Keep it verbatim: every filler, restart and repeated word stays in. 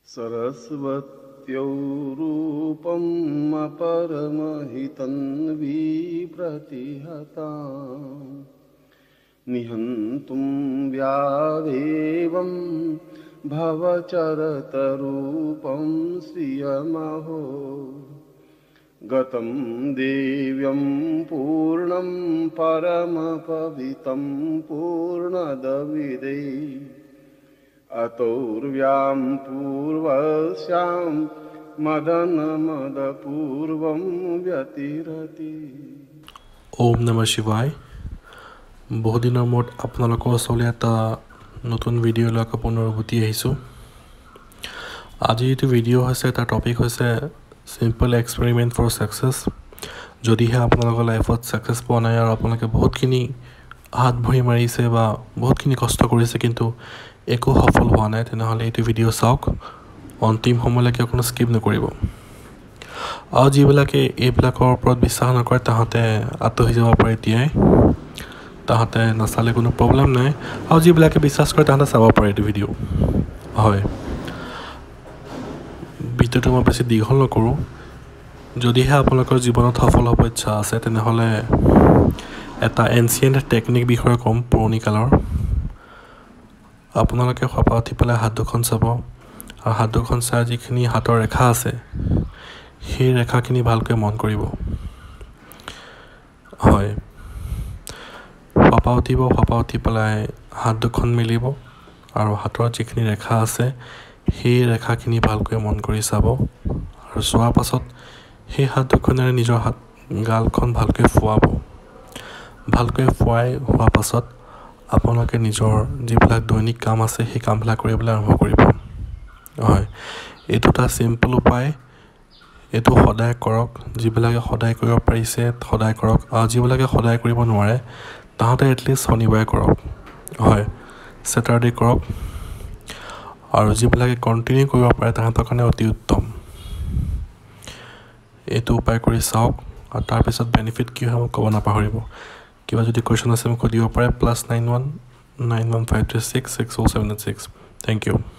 सरस्वत्यो रूपं परमहितं विप्रतिहतां निहन्तुं व्यादेवं भवचरतरूपं श्रियमहो गतं देव्यं पूर्णं परमपवितं पूर्णदविदे अतोर्व्यां पूर्वस्यां मदनमदपूर्वं व्यतिरति। ओम नमः शिवाय। बहुदिনৰ মূৰত আপোনালোকৰ ওচৰলৈ এটা নতুন ভিডিঅ' লৈ পুনৰাবৃত্তি আহিছোঁ। আজি এইটো ভিডিঅ' হৈছে এটা টপিক হৈছে সিম্পল এক্সপেৰিমেণ্ট ফৰ সাকসেছ। যদিহে আপোনালোকৰ লাইফত সাকসেছ পোৱা নাই আৰু আপোনালোকে বহুতখিনি হাত ভৰি মাৰিছে বা বহুতখিনি কষ্ট কৰিছে কিন্তু একো সফল হোৱা নাই, তেনেহ'লে এইটো ভিডিঅ' চাওক, অন্তিম সময়লৈকে কোনো স্কিপ নকৰিব। আৰু যিবিলাকে এইবিলাকৰ ওপৰত বিশ্বাস নকৰে তাহাঁতে আঁতৰি যাব পাৰে এতিয়াই, তাহাঁতে নাচালে কোনো প্ৰব্লেম নাই। আৰু যিবিলাকে বিশ্বাস কৰে তাহাঁতে চাব পাৰে এইটো ভিডিঅ'। হয়, ভিডিঅ'টো মই বেছি দীঘল নকৰোঁ। যদিহে আপোনালোকৰ জীৱনত সফল হ'ব ইচ্ছা আছে তেনেহ'লে এটা এনচিয়েণ্ট টেকনিক বিষয়ে ক'ম, পুৰণি কালৰ। আপোনালোকে শুৱা উঠি পেলাই হাত দুখন চাব আৰু হাত দুখন চাই যিখিনি হাতৰ ৰেখা আছে সেই ৰেখাখিনি ভালকৈ মন কৰিব। হয়, শুৱা উঠিব, শুৱা উঠি পেলাই হাত দুখন মেলিব আৰু হাতৰ যিখিনি ৰেখা আছে সেই ৰেখাখিনি ভালকৈ মন কৰি চাব আৰু চোৱাৰ পাছত সেই হাত দুখনেৰে নিজৰ হাত গালখন ভালকৈ ফুৱাব। ভালকৈ ফুৱাই হোৱাৰ পাছত আপোনালোকে নিজৰ যিবিলাক দৈনিক কাম আছে সেই কামবিলাক কৰিবলৈ আৰম্ভ কৰিব। হয়, এইটো এটা চিম্পল উপায়, এইটো সদায় কৰক। যিবিলাকে সদায় কৰিব পাৰিছে সদায় কৰক, আৰু যিবিলাকে সদায় কৰিব নোৱাৰে তাহাঁতে এটলিষ্ট শনিবাৰে কৰক। হয়, ছেটাৰডে কৰক, আৰু যিবিলাকে কণ্টিনিউ কৰিব পাৰে তাহাঁতৰ কাৰণে অতি উত্তম। এইটো উপায় কৰি চাওক আৰু তাৰপিছত বেনিফিট কি হয় মোক ক'ব নাপাহৰিব। কিবা যদি কুৱেশ্যন আছে মোক সুধিব পাৰে, plus nine one nine one five three six six four seven eight six. Thank U.